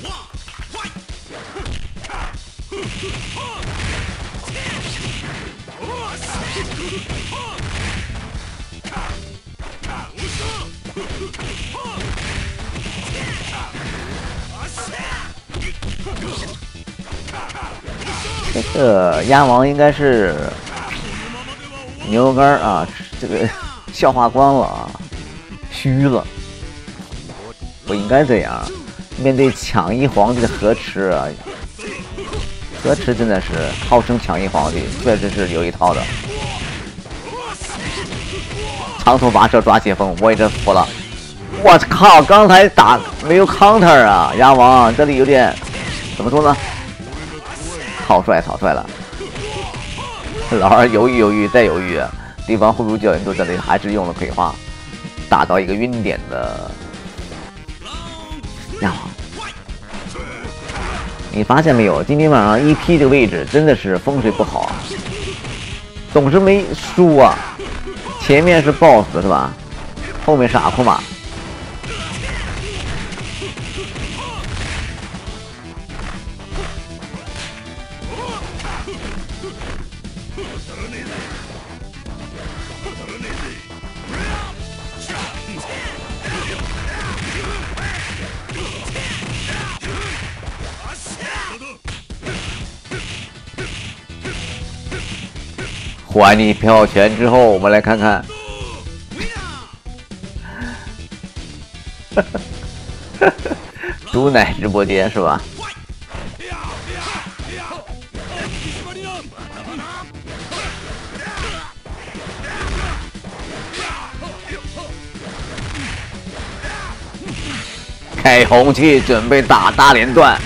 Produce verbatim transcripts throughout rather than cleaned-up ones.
这个鸭王应该是牛肉干啊，这个消化光了啊，虚了，不应该这样。面对抢一皇帝的河池啊，河池真的是号称抢一皇帝，确实是有一套的。长途跋涉抓解封，我也真服了。我靠，刚才打没有 counter 啊，鸭王这里有点怎么说呢？草率草率了。老二犹豫犹豫再犹豫，对方会不会教练队这里还是用了葵花，打到一个晕点的鸭王。你发现没有？今天晚上 E P 这个位置真的是风水不好啊，总是没输啊。前面是 boss 是吧？后面是阿库玛。还你票钱之后，我们来看看。毒奶直播间是吧？开红气，准备打大连段。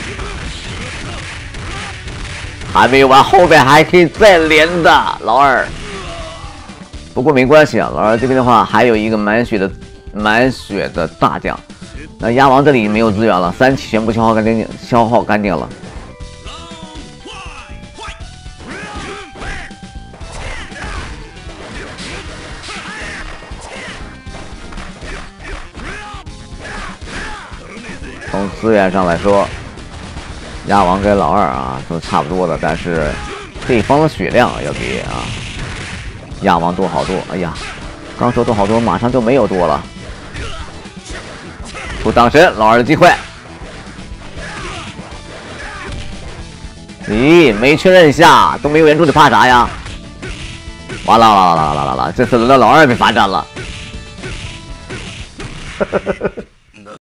还没完，后边还可以再连的，老二。不过没关系啊，老二这边的话还有一个满血的满血的大将。那鸭王这里没有资源了，三期全部消耗干净，消耗干净了。从资源上来说，鸭王跟老二啊都差不多的，但是对方的血量要比啊鸭王多好多。哎呀，刚说多好多，马上就没有多了。出当神，老二的机会。咦，没确认下，都没有援助，你怕啥呀？完了完了完了完了完了，这次轮到老二被罚站了。